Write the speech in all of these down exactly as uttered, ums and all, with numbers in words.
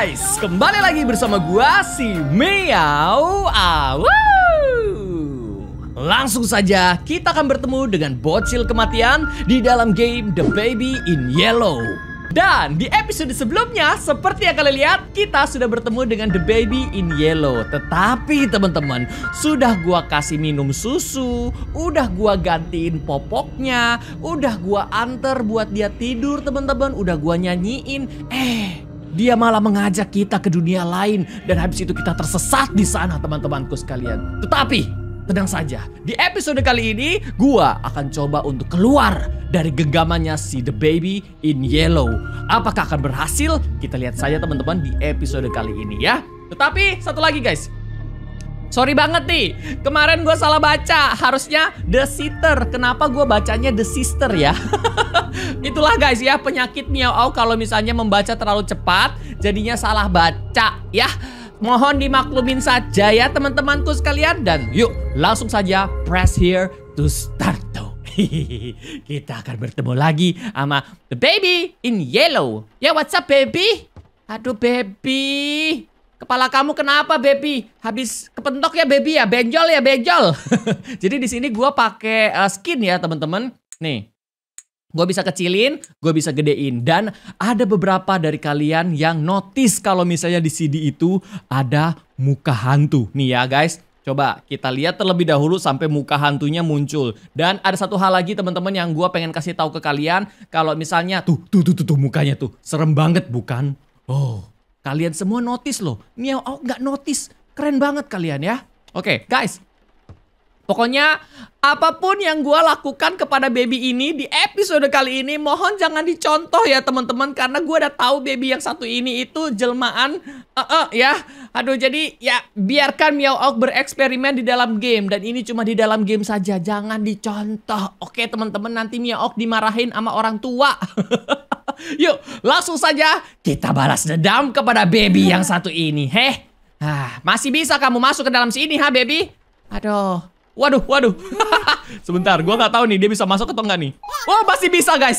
guys, kembali lagi bersama gua si Meow Awu. Langsung saja kita akan bertemu dengan bocil kematian di dalam game The Baby in Yellow. Dan di episode sebelumnya, seperti yang kalian lihat, kita sudah bertemu dengan The Baby in Yellow. Tetapi teman-teman, sudah gua kasih minum susu, udah gua gantiin popoknya, udah gua anter buat dia tidur teman-teman, udah gua nyanyiin. Eh, dia malah mengajak kita ke dunia lain, dan habis itu kita tersesat di sana teman-temanku sekalian. Tetapi tenang saja, di episode kali ini gua akan coba untuk keluar dari genggamannya si The Baby in Yellow. Apakah akan berhasil? Kita lihat saja teman-teman di episode kali ini ya. Tetapi satu lagi guys, sorry banget nih, kemarin gue salah baca. Harusnya The Sitter. Kenapa gue bacanya The Sister ya? Itulah guys ya, penyakit Meow kalau misalnya membaca terlalu cepat, jadinya salah baca ya. Mohon dimaklumin saja ya teman-temanku sekalian. Dan yuk langsung saja press here to start tuh. Kita akan bertemu lagi sama The Baby in Yellow. Ya, what's up baby? Aduh baby, kepala kamu kenapa baby? Habis kepentok ya baby ya, benjol ya benjol. Jadi di sini gue pakai uh, skin ya teman-teman. Nih, gue bisa kecilin, gue bisa gedein. Dan ada beberapa dari kalian yang notice kalau misalnya di C D itu ada muka hantu. Nih ya guys, coba kita lihat terlebih dahulu sampai muka hantunya muncul. Dan ada satu hal lagi teman-teman yang gue pengen kasih tahu ke kalian. Kalau misalnya tuh, tuh, tuh, tuh, tuh mukanya tuh. Serem banget bukan? Oh, kalian semua notice loh. Meow nggak notice. Keren banget kalian ya. Oke guys, pokoknya apapun yang gue lakukan kepada baby ini di episode kali ini, mohon jangan dicontoh ya teman-teman. Karena gue udah tahu baby yang satu ini itu jelmaan uh -uh, ya. Aduh, jadi ya biarkan Meow bereksperimen di dalam game. Dan ini cuma di dalam game saja, jangan dicontoh. Oke teman-teman, nanti Meow dimarahin sama orang tua. Yuk langsung saja kita balas dendam kepada baby yang satu ini. Heh, ah, masih bisa kamu masuk ke dalam sini ha baby? Aduh, waduh, waduh. Sebentar, gue nggak tahu nih dia bisa masuk atau nggak nih. Oh, masih bisa guys.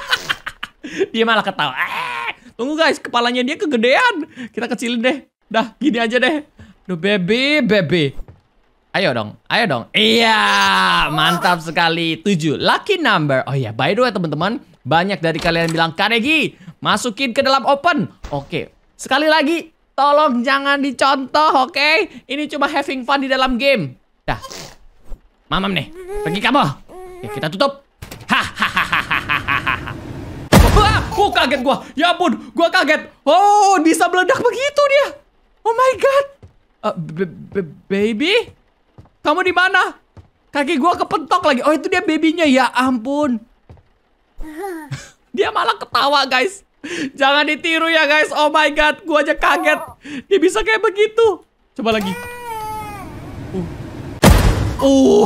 Dia malah ketawa. Eh, tunggu guys, kepalanya dia kegedean. Kita kecilin deh. Dah, gini aja deh. Duh, baby, baby. Ayo dong, ayo dong. Iya, mantap sekali. Tujuh, lucky number. Oh iya, by the way teman-teman, banyak dari kalian bilang, Kak Regi, masukin ke dalam open. Oke, sekali lagi, tolong jangan dicontoh, oke? Ini cuma having fun di dalam game. Dah, mamam nih, pergi kamu. Oke, kita tutup. Hahaha. Wah, oh, kaget gua. Ya ampun, gua kaget. Oh, bisa meledak begitu dia. Oh my god. Uh, baby, kamu di mana? Kaki gua kepentok lagi. Oh, itu dia babynya. Ya ampun. Dia malah ketawa guys. Jangan ditiru ya guys. Oh my god, gua aja kaget. Dia bisa kayak begitu. Coba lagi. Uh. Uh.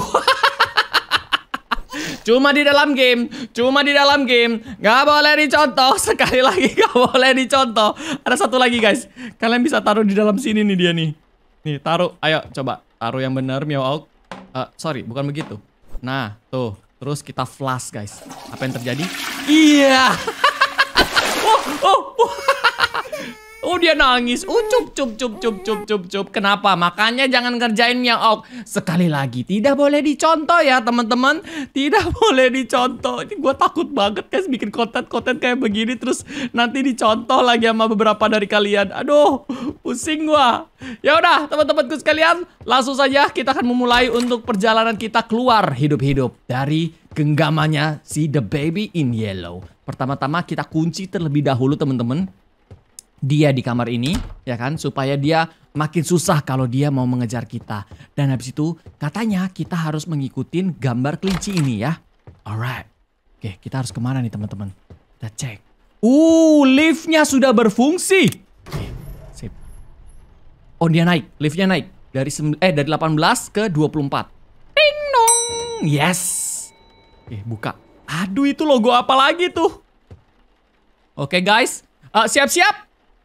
Cuma di dalam game, cuma di dalam game, nggak boleh dicontoh. Sekali lagi nggak boleh dicontoh. Ada satu lagi guys, kalian bisa taruh di dalam sini nih dia nih. Nih taruh, ayo coba taruh yang benar Meow. Uh, sorry, bukan begitu. Nah tuh, terus kita flash guys. Apa yang terjadi? Iya. oh, oh, oh. Oh, dia nangis. Oh, cup, cup, cup, cup, cup, cup, cup. Kenapa? Makanya jangan ngerjain Meow. Sekali lagi, tidak boleh dicontoh ya, teman-teman. Tidak boleh dicontoh. Ini gue takut banget, guys, bikin konten-konten kayak begini. Terus nanti dicontoh lagi sama beberapa dari kalian. Aduh, pusing gue. Ya udah, teman-temanku sekalian. Langsung saja kita akan memulai untuk perjalanan kita keluar hidup-hidup dari genggamannya si The Baby in Yellow. Pertama-tama kita kunci terlebih dahulu, teman-teman, dia di kamar ini, ya kan, supaya dia makin susah kalau dia mau mengejar kita. Dan habis itu katanya kita harus mengikuti gambar kelinci ini ya. Alright. Oke, kita harus kemana nih teman-teman? Kita cek. Uh, liftnya sudah berfungsi. Oke, sip. Oh, dia naik, liftnya naik dari eh dari delapan belas ke dua puluh empat. Ding dong. Yes. Oke, buka. Aduh, itu logo apa lagi tuh? Oke guys, uh, siap-siap.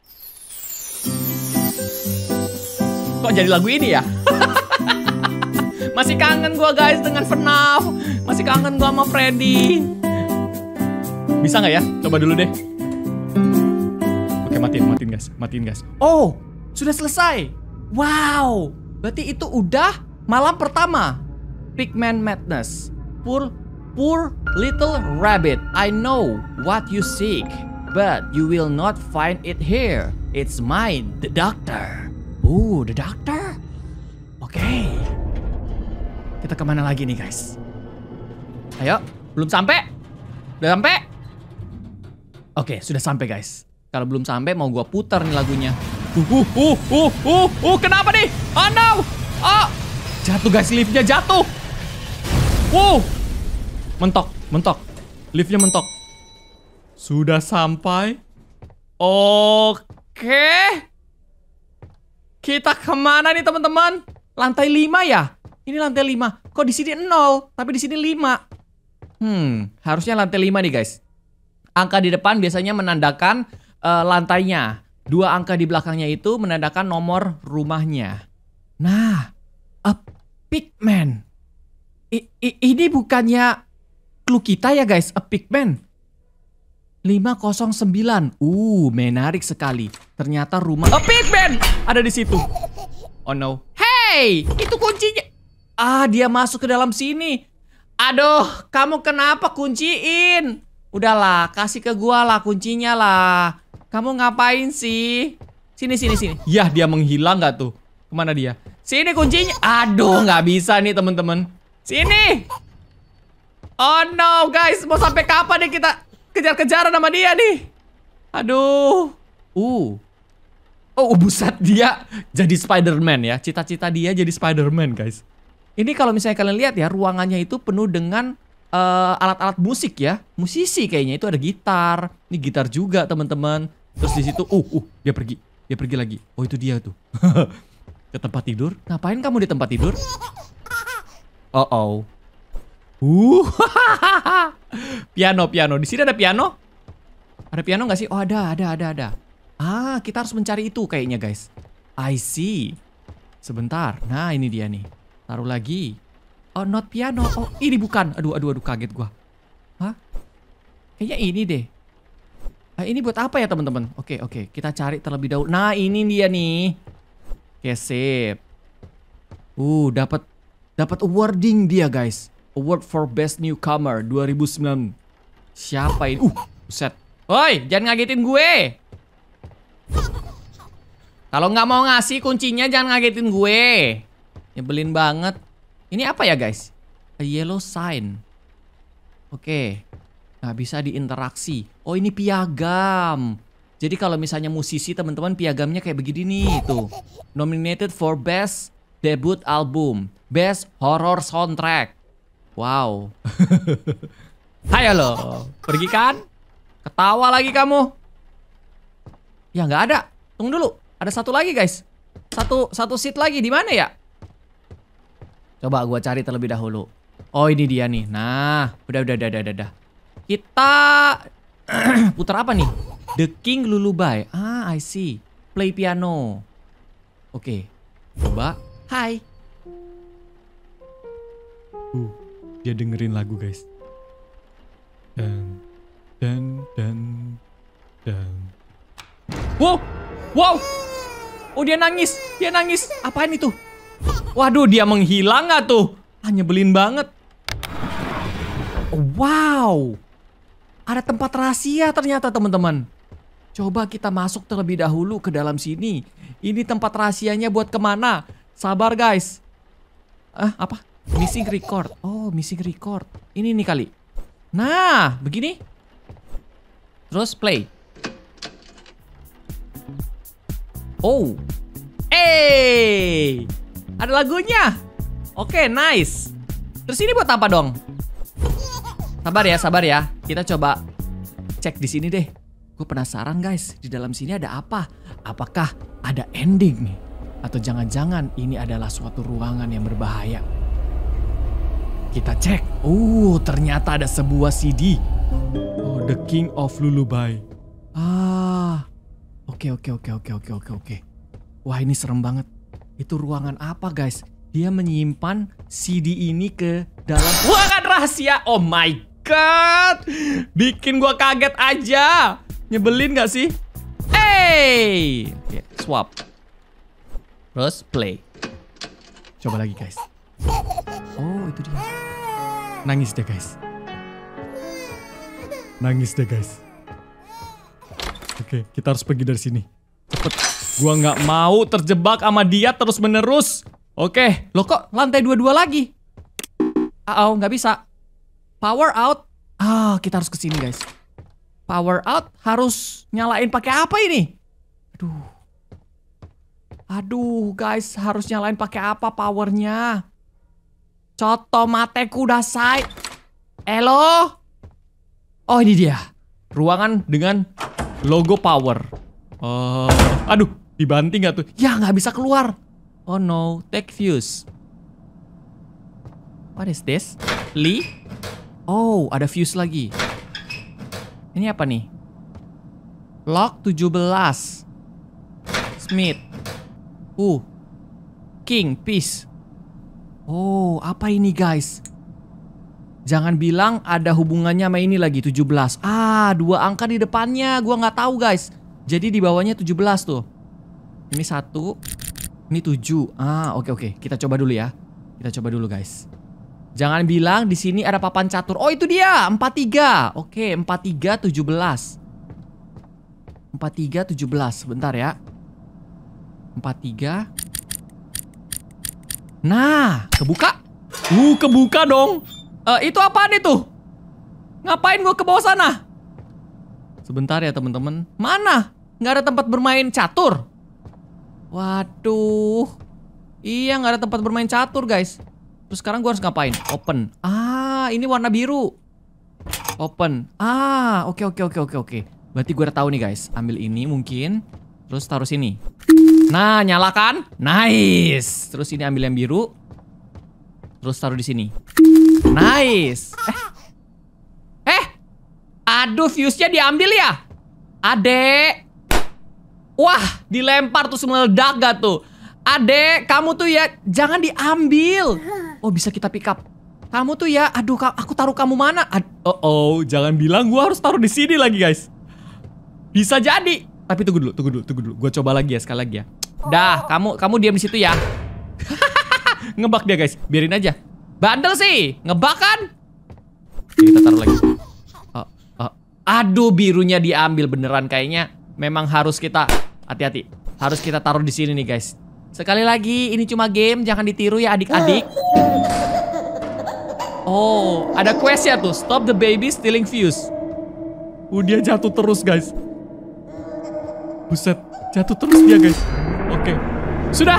Kok jadi lagu ini ya? Masih kangen gua guys dengan F NAF. Masih kangen gua sama Freddy. Bisa nggak ya? Coba dulu deh. Oke, matiin, matiin guys, matiin guys. Oh, sudah selesai. Wow, berarti itu udah malam pertama. Pigman Madness. Poor, poor little rabbit. I know what you seek, but you will not find it here. It's mine, the doctor. Oh, the doctor. Oke. Okay. Kita kemana lagi nih guys? Ayo, belum sampai? Udah sampai? Oke, okay, sudah sampai guys. Kalau belum sampai mau gua putar nih lagunya. Uh, uh, uh, uh, uh, uh, kenapa nih? Oh no! Oh, jatuh guys, liftnya jatuh. Wow, mentok, mentok. Liftnya mentok. Sudah sampai. Oke. Kita kemana nih teman-teman? Lantai lima ya? Ini lantai lima. Kok di sini nol, tapi di sini lima. Hmm, harusnya lantai lima nih guys. Angka di depan biasanya menandakan uh, lantainya. Dua angka di belakangnya itu menandakan nomor rumahnya. Nah, a pigman. I, I, ini bukannya clue kita ya guys, a pigman. lima nol sembilan. Uh, menarik sekali. Ternyata rumah a pigman ada di situ. Oh no. Hey, itu kuncinya. Ah, dia masuk ke dalam sini. Aduh, kamu kenapa kunciin? Udahlah, kasih ke gua lah kuncinya lah. Kamu ngapain sih? Sini, sini, sini. Yah, dia menghilang nggak tuh? Kemana dia? Sini kuncinya. Aduh, nggak bisa nih teman-teman. Sini. Oh no, guys. Mau sampai kapan nih kita kejar-kejaran sama dia nih? Aduh. Uh. Oh, buset. Dia jadi Spider-Man ya. Cita-cita dia jadi Spider-Man, guys. Ini kalau misalnya kalian lihat ya, ruangannya itu penuh dengan alat-alat uh, musik ya. Musisi kayaknya, itu ada gitar. Ini gitar juga, teman-teman. Terus di situ, uh, uh, dia pergi. Dia pergi lagi. Oh, itu dia tuh. Ke tempat tidur. Ngapain kamu di tempat tidur? Oh, oh. Uh, piano, piano. Di sini ada piano? Ada piano nggak sih? Oh, ada, ada, ada, ada. Ah, kita harus mencari itu kayaknya, guys. I see. Sebentar. Nah, ini dia nih. Taruh lagi. Oh, not piano. Oh, ini bukan. Aduh, aduh, aduh, kaget gua. Hah? Kayaknya ini deh. Ah, ini buat apa ya, teman-teman? Oke, oke. Kita cari terlebih dahulu. Nah, ini dia nih. Oke, sip. Uh, dapat dapat awarding dia, guys. Award for Best Newcomer dua ribu sembilan. Siapa ini? Uh, buset. Woi, jangan ngagetin gue. Kalau nggak mau ngasih kuncinya, jangan ngagetin gue. Nyebelin banget. Ini apa ya guys? A yellow sign. Oke. Nggak bisa diinteraksi. Oh, ini piagam. Jadi kalau misalnya musisi teman-teman, piagamnya kayak begini nih tuh. Nominated for Best Debut Album, Best Horror Soundtrack. Wow. Hai lo, pergi kan? Ketawa lagi kamu. Ya nggak ada. Tunggu dulu. Ada satu lagi guys. Satu satu seat lagi di mana ya? Coba gua cari terlebih dahulu. Oh, ini dia nih. Nah, udah udah udah udah udah. Kita putar apa nih? The King Lullaby. Ah, I see. Play piano. Oke. Coba. Hai. Uh, dia dengerin lagu, guys. Dan dan dan dan. Wow. Wow. Oh, dia nangis. Dia nangis. Apaan itu? Waduh, dia menghilang nggak tuh? Ah, nyebelin banget. Wow. Ada tempat rahasia ternyata, teman-teman. Coba kita masuk terlebih dahulu ke dalam sini. Ini tempat rahasianya buat kemana? Sabar, guys. Ah, apa? Missing record. Oh, missing record. Ini nih kali. Nah, begini. Terus play. Oh. Eh. Ada lagunya. Oke, nice. Terus ini buat apa dong? Sabar ya, sabar ya. Kita coba cek di sini deh. Gue penasaran guys, di dalam sini ada apa? Apakah ada ending nih? Atau jangan-jangan ini adalah suatu ruangan yang berbahaya? Kita cek. Oh, ternyata ada sebuah C D. Oh, The King of Lullaby. Ah. Oke, oke, oke, oke, oke, oke, oke. Wah, ini serem banget. Itu ruangan apa guys? Dia menyimpan C D ini ke dalam ruangan rahasia. Oh my god. Bikin gua kaget aja. Nyebelin gak sih? Eh, Play. Oke, swap. Terus play. Coba lagi guys. Oh itu dia. Nangis deh guys. Nangis deh guys. Oke, kita harus pergi dari sini. Cepet. Gua nggak mau terjebak sama dia terus menerus. Oke, loh kok lantai dua-dua lagi? Oh, nggak bisa. Power out. Ah, kita harus kesini guys. Power out harus nyalain pakai apa ini? Aduh. Aduh, guys, harus nyalain pakai apa powernya? Coto mate kudasai. Elo. Oh, ini dia. Ruangan dengan logo power. Oh, aduh, dibanting gak tuh? Ya, nggak bisa keluar. Oh no, take fuse. What is this? Lee? Oh, ada fuse lagi. Ini apa nih? Lock tujuh belas. Smith. Uh. King, peace. Oh, apa ini guys? Jangan bilang ada hubungannya sama ini lagi, tujuh belas. Ah, dua angka di depannya. Gua nggak tahu guys. Jadi di bawahnya tujuh belas tuh. Ini satu. Ini tujuh. Ah, oke oke. Kita coba dulu ya. Kita coba dulu guys. Jangan bilang di sini ada papan catur. Oh, itu dia, empat tiga. Oke, empat tiga tujuh belas. empat tiga tujuh belas. Sebentar ya. empat tiga. Nah, kebuka. Uh, kebuka dong. Uh, itu apaan itu? Ngapain gua ke bawah sana? Sebentar ya teman-teman. Mana? Nggak ada tempat bermain catur. Waduh. Iya, nggak ada tempat bermain catur guys. Terus sekarang gue harus ngapain? Open. Ah, ini warna biru. Open. Ah, oke oke oke oke oke. Berarti gue udah tahu nih guys. Ambil ini mungkin. Terus taruh sini. Nah, nyalakan. Nice. Terus ini ambil yang biru. Terus taruh di sini. Nice. Eh. Eh. Aduh, fuse-nya diambil ya? Adek. Wah, dilempar tuh meledak gak tuh? Adek, kamu tuh ya jangan diambil. Oh, bisa kita pick up. Kamu tuh ya, aduh, aku taruh kamu mana? Ad oh, oh, jangan bilang gua harus taruh di sini lagi, guys. Bisa jadi. Tapi tunggu dulu, tunggu dulu, tunggu dulu. Gua coba lagi ya, sekali lagi ya. Dah, kamu kamu diam di situ ya. Ngebak dia, guys. Biarin aja. Bandel sih, ngebak kan? Oke, kita taruh lagi. Oh, oh. Aduh, birunya diambil beneran kayaknya. Memang harus kita hati-hati. Harus kita taruh di sini nih, guys. Sekali lagi, ini cuma game, jangan ditiru ya adik-adik. Oh, ada quest ya tuh. Stop the baby stealing fuse. Uh, dia jatuh terus, guys. Buset, jatuh terus dia, guys. Oke, sudah.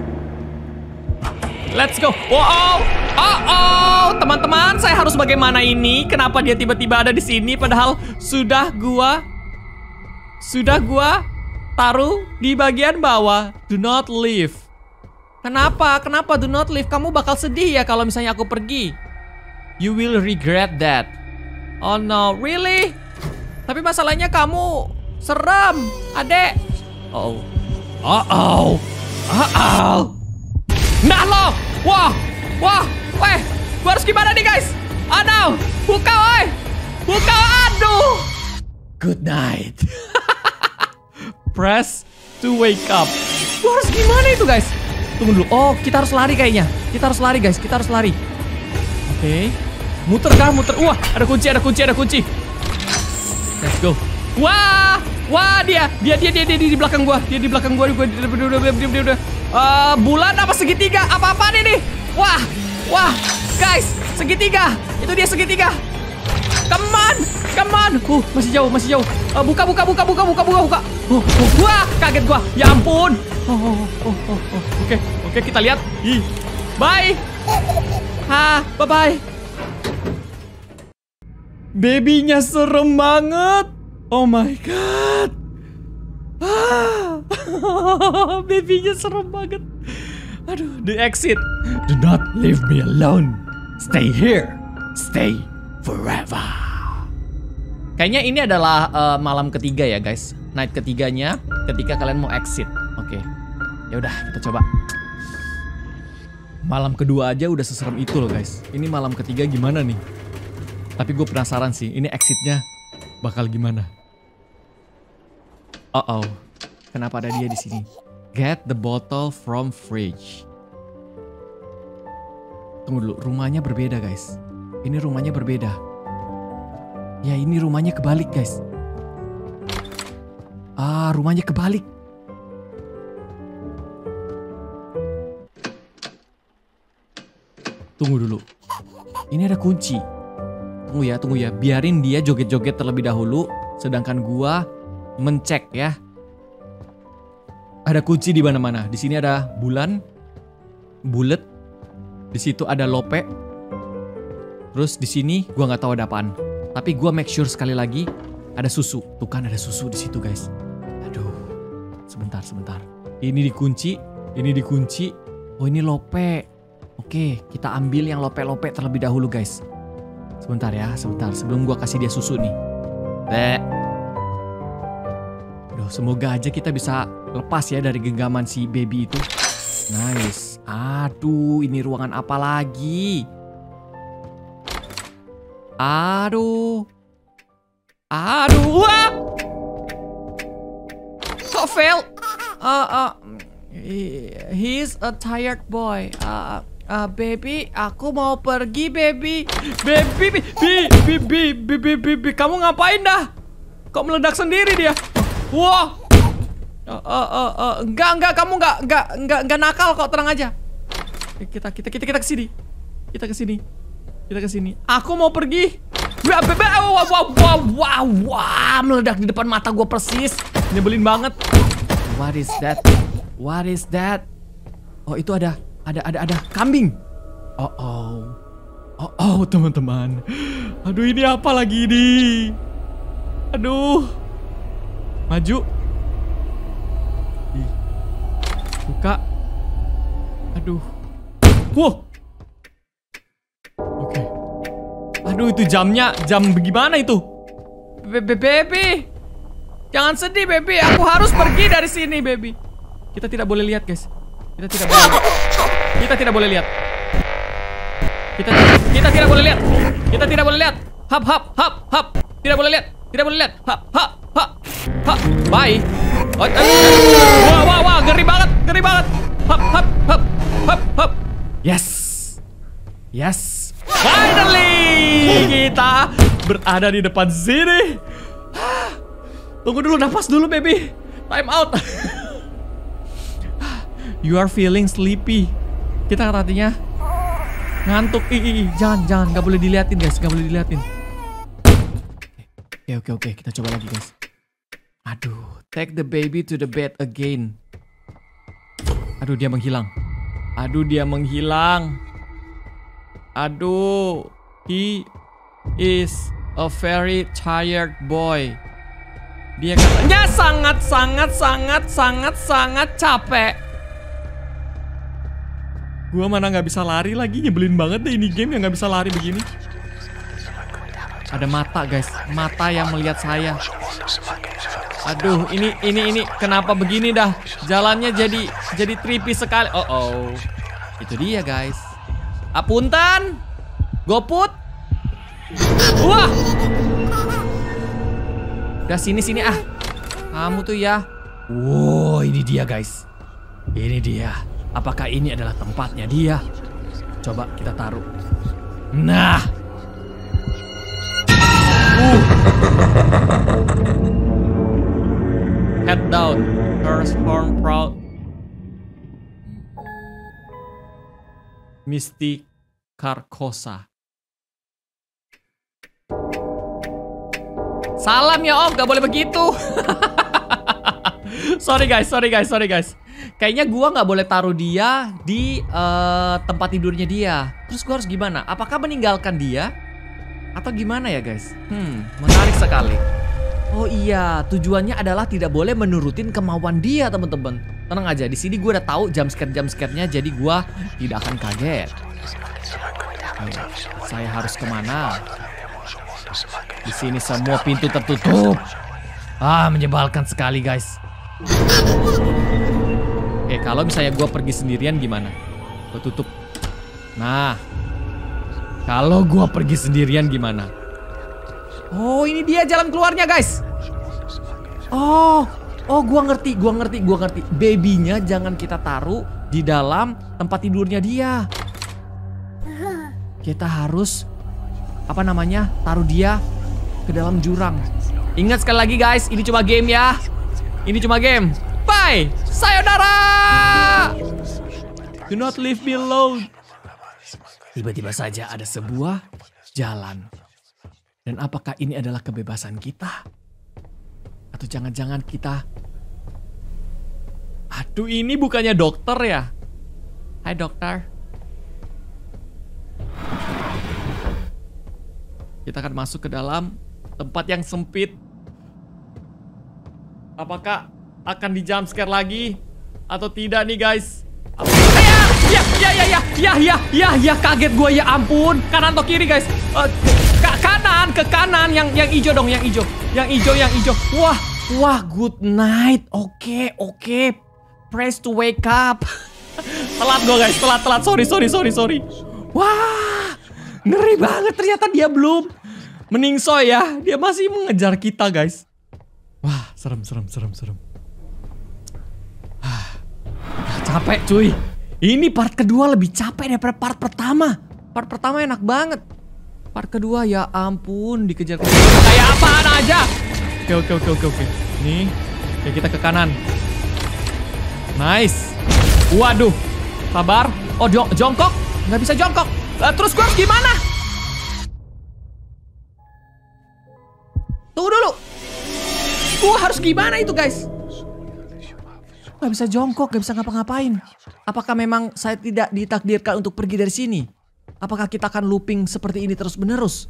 Let's go. Wow. Oh, oh, teman-teman, saya harus bagaimana ini? Kenapa dia tiba-tiba ada di sini? Padahal sudah gua, sudah gua taruh di bagian bawah. Do not leave. Kenapa? Kenapa do not leave? Kamu bakal sedih ya kalau misalnya aku pergi. You will regret that. Oh no, really? Tapi masalahnya kamu serem, adek. Oh, oh, oh, oh, oh. Nah lo, wah, wah, weh, gua harus gimana nih guys? Oh no, buka, weh, buka, aduh. Good night. Press to wake up. Gua harus gimana itu guys? Tunggu dulu. Oh, kita harus lari kayaknya. Kita harus lari guys. Kita harus lari. Oke. Okay. Muter kah? Muter. Wah, ada kunci, ada kunci, ada kunci. Let's go. Wah, wah dia, dia, dia, dia, dia, dia di belakang gua. Dia di belakang gua. Gua dia, dia, dia, dia, dia, dia. Uh, bulan apa segitiga? Apa-apaan ini? Wah, wah, guys, segitiga. Itu dia segitiga. Come on, come on. Uh, masih jauh, masih jauh. Uh, buka, buka, buka, buka, buka, buka, buka. Oh, oh, wah, kaget gua. Ya ampun. Oh, oh, oh, oh, oh. Oke, okay. Oke, okay, kita lihat. Ih. Bye. Ha, bye bye. Babynya serem banget. Oh my god. Ah. Babynya serem banget. Aduh, the exit. Do not leave me alone. Stay here. Stay forever. Kayaknya ini adalah uh, malam ketiga ya guys. Night ketiganya ketika kalian mau exit. Oke. Okay. Ya udah, kita coba. Malam kedua aja udah seserem itu loh guys. Ini malam ketiga gimana nih? Tapi gue penasaran sih, ini exitnya bakal gimana? Uh oh. Kenapa ada dia di sini? Get the bottle from fridge. Tunggu dulu, rumahnya berbeda guys. Ini rumahnya berbeda. Ya ini rumahnya kebalik guys. Ah, rumahnya kebalik. Tunggu dulu. Ini ada kunci. Tunggu ya, tunggu ya. Biarin dia joget-joget terlebih dahulu. Sedangkan gua mencek ya. Ada kunci di mana-mana. Di sini ada bulan, bulat. Di situ ada lope. Terus di sini gua nggak tahu ada apaan. Tapi gua make sure sekali lagi ada susu. Tuh kan ada susu di situ guys. Aduh. Sebentar, sebentar. Ini dikunci, ini dikunci. Oh ini lope. Oke, kita ambil yang lope-lope terlebih dahulu guys. Sebentar ya, sebentar. Sebelum gua kasih dia susu nih. Dek. Duh, semoga aja kita bisa lepas ya dari genggaman si baby itu. Nice. Aduh, ini ruangan apa lagi? Aduh. Aduh. Wah! Kok fail? Uh, uh, he's a tired boy. Uh, uh, baby, aku mau pergi, baby. Baby, baby, baby, baby, baby, kamu ngapain dah? Kok meledak sendiri dia? Wah. Uh, uh, uh, uh, enggak, enggak, kamu enggak, enggak, enggak, enggak nakal kok, tenang aja. Kita, kita, kita, kita kesini. Kita kesini. Kita kesini. Aku mau pergi. Wah, wah, wah, wah, wah, wah, meledak di depan mata gue persis. Nyebelin banget. What is that? What is that? Oh, itu ada, ada, ada, ada kambing. Oh, oh, oh, oh, teman-teman. Aduh, ini apa lagi ini? Aduh, maju. Buka. Aduh. Wow. Oke. Okay. Aduh, itu jamnya. Jam bagaimana itu? Baby, baby. Jangan sedih, baby. Aku harus pergi dari sini, baby. Kita tidak boleh lihat, guys. Kita tidak boleh lihat. Kita tidak boleh lihat. Kita, kita tidak boleh lihat. Kita tidak boleh lihat. Hap, hap, hap, hap. Tidak boleh lihat. Tidak boleh lihat. Hap, hap, hap. Hap. Bye. Oh, eh. Wah, wah, wah, ngeri banget, ngeri banget. Hap, hap, hap, hap, hap. Yes, yes. Finally, kita berada di depan sini. Tunggu dulu, nafas dulu, baby. Time out. You are feeling sleepy. Kita artinya ngantuk. Ih, ih, ih. Jangan, jangan, nggak boleh diliatin, guys, nggak boleh diliatin. Oke, oke, oke. Kita coba lagi, guys. Aduh, take the baby to the bed again. Aduh, dia menghilang. Aduh, dia menghilang. Aduh, he is a very tired boy. Dia katanya sangat, sangat, sangat, sangat, sangat capek. Gua mana nggak bisa lari lagi, nyebelin banget deh ini game yang nggak bisa lari begini. Ada mata, guys, mata yang melihat saya. Aduh, ini ini ini kenapa begini dah? Jalannya jadi jadi trippy sekali. Oh oh, itu dia guys. Apunten, goput. Wah, udah sini sini ah. Kamu tuh ya. Wow, ini dia guys. Ini dia. Apakah ini adalah tempatnya dia? Coba kita taruh. Nah. Uh. Head down, transform proud. Misty Carcosa. Salam ya Om, gak boleh begitu. Sorry guys, sorry guys, sorry guys. Kayaknya gua nggak boleh taruh dia di uh, tempat tidurnya dia. Terus gua harus gimana? Apakah meninggalkan dia? Atau gimana ya guys? Hmm, menarik sekali. Oh iya, tujuannya adalah tidak boleh menurutin kemauan dia, teman-teman. Tenang aja, di sini gue udah tahu jump scare jump scare-nya, jadi gue tidak akan kaget. Oke, saya harus kemana? Di sini semua pintu tertutup. Ah, menyebalkan sekali, guys. Oke, kalau misalnya gue pergi sendirian gimana? Gue tutup. Nah, kalau gue pergi sendirian gimana? Oh, ini dia jalan keluarnya, guys. Oh, Oh, gua ngerti, gua ngerti, gua ngerti. Babynya jangan kita taruh di dalam tempat tidurnya dia. Kita harus apa namanya? Taruh dia ke dalam jurang. Ingat sekali lagi guys, ini cuma game ya. Ini cuma game. Bye. Sayonara. Do not leave me alone. Tiba-tiba saja ada sebuah jalan. Dan apakah ini adalah kebebasan kita? Atau jangan-jangan kita... Aduh, ini bukannya dokter ya? Hai dokter. Kita akan masuk ke dalam tempat yang sempit. Apakah akan di jump scare lagi? Atau tidak nih guys? Ya, ya, ya, ya, ya, ya, ya, ya, kaget gue, ya ampun. Kanan atau kiri guys? Uh, ke kanan, ke kanan, yang yang hijau dong, yang hijau, yang hijau, yang hijau. Wah, wah, good night. Oke, oke. Press to wake up. Telat gue guys, telat, telat. Sorry, sorry, sorry, sorry. Wah, ngeri banget. Ternyata dia belum meningsoy ya. Dia masih mengejar kita guys. Wah, serem, serem, serem, serem. Ah, capek cuy. Ini part kedua lebih capek daripada part pertama. Part pertama enak banget. Part kedua ya ampun, dikejar-kejar kayak apaan aja. Oke, oke, oke, oke, oke. Nih, oke, kita ke kanan. Nice. Waduh, sabar. Oh, jong jongkok, nggak bisa jongkok. Uh, terus gue harus gimana? Tunggu dulu. Gue harus gimana itu guys? Gak bisa jongkok, gak bisa ngapa-ngapain. Apakah memang saya tidak ditakdirkan untuk pergi dari sini? Apakah kita akan looping seperti ini terus-menerus?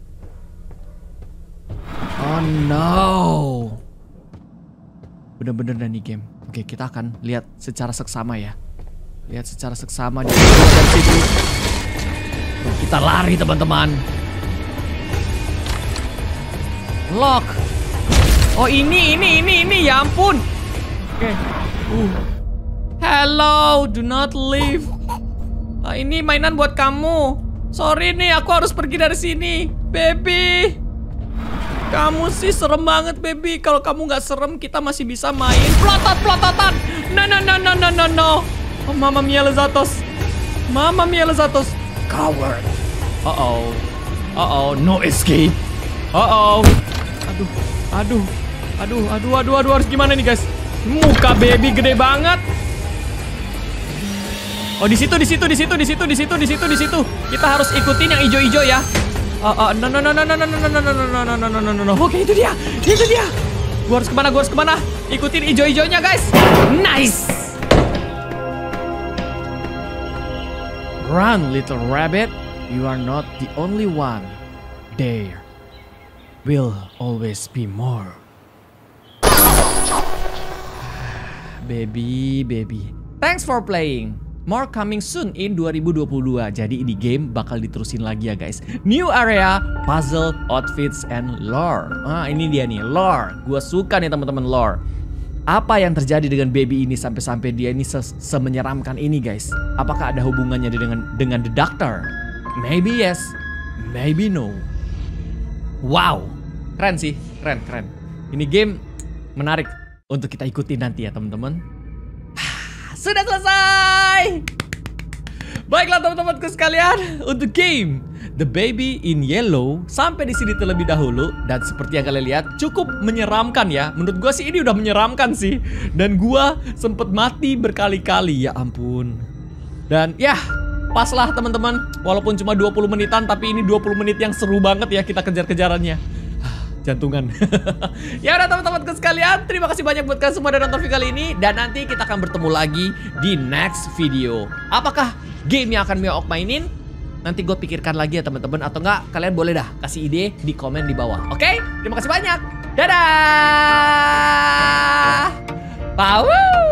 Oh no. Bener-bener nih game. Oke, kita akan lihat secara seksama ya. Lihat secara seksama di dari situ. Kita lari teman-teman. Lock. Oh ini, ini, ini, ini. Ya ampun. Oke. Uh. Hello, do not leave. Uh, ini mainan buat kamu. Sorry nih, aku harus pergi dari sini, baby. Kamu sih serem banget, baby. Kalau kamu nggak serem, kita masih bisa main plotot plototan. No, no, no, no, no, no, no. Oh, Mama Mia Lezatos. Mama Mia Lezatos. Coward. Uh oh. Uh oh, no escape. Uh oh. Aduh, aduh, aduh, aduh, aduh, aduh, harus gimana nih guys? Muka baby gede banget. Oh di situ, di situ, di situ, di situ, di situ, di situ, di situ. Kita harus ikutin yang hijau-hijau ya. Oh, oh, no, no, no, no, no, no, no, no, no, no, no, no, no, no, no. Oke, itu dia, itu dia. Gua harus kemana? Gua harus kemana? Ikutin hijau-hijaunya guys. Nice. Run, little rabbit. You are not the only one. There will always be more. Baby, baby. Thanks for playing. More coming soon in dua ribu dua puluh dua. Jadi ini game bakal diterusin lagi ya guys. New area, puzzle, outfits, and lore. Ah ini dia nih, lore. Gua suka nih teman-teman lore. Apa yang terjadi dengan baby ini sampai-sampai dia ini se semenyeramkan ini guys? Apakah ada hubungannya dengan dengan the doctor? Maybe yes, maybe no. Wow, keren sih, keren, keren. Ini game menarik untuk kita ikuti nanti ya teman-teman. Sudah selesai. Baiklah teman-temanku sekalian, untuk game The Baby in Yellow sampai di sini terlebih dahulu. Dan seperti yang kalian lihat, cukup menyeramkan ya. Menurut gua sih ini udah menyeramkan sih. Dan gua sempet mati berkali-kali, ya ampun. Dan ya, pas lah teman-teman. Walaupun cuma dua puluh menitan, tapi ini dua puluh menit yang seru banget ya kita kejar-kejarannya. Jantungan. Ya udah teman-temanku sekalian, terima kasih banyak buat kalian semua udah nonton video kali ini. Dan nanti kita akan bertemu lagi di next video. Apakah game yang akan Mia Ok mainin? Nanti gue pikirkan lagi ya teman-teman. Atau enggak, kalian boleh dah kasih ide di komen di bawah. Oke? Terima kasih banyak. Dadah. Power.